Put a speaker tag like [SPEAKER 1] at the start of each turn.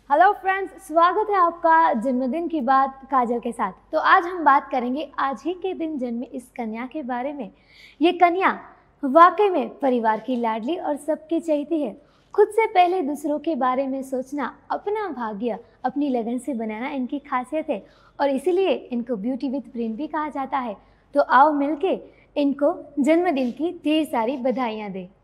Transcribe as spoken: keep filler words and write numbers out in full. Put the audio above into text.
[SPEAKER 1] Hello friends, स्वागत है आपका जन्मदिन की बात काजल के साथ। तो आज हम बात करेंगे आज ही के दिन जन्मे इस कन्या के बारे में। ये कन्या वाकई में परिवार की लाडली और सबकी चहेती है। खुद से पहले दूसरों के बारे में सोचना, अपना भाग्य अपनी लगन से बनाना इनकी खासियत है और इसीलिए इनको ब्यूटी विद ब्रेन भी कहा जाता है। तो आओ मिलके इनको जन्मदिन की ढेर सारी बधाइयाँ दें।